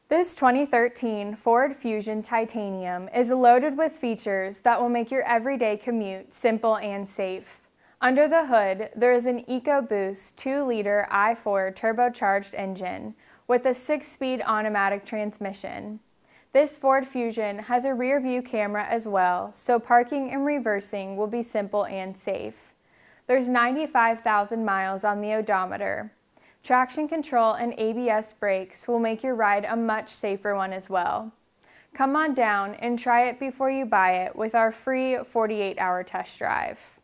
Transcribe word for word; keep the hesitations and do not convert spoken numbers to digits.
This twenty thirteen Ford Fusion Titanium is loaded with features that will make your everyday commute simple and safe. Under the hood, there is an EcoBoost two liter I four turbocharged engine with a six speed automatic transmission. This Ford Fusion has a rear view camera as well, so parking and reversing will be simple and safe. There's ninety-five thousand miles on the odometer. Traction control and A B S brakes will make your ride a much safer one as well. Come on down and try it before you buy it with our free forty-eight hour test drive.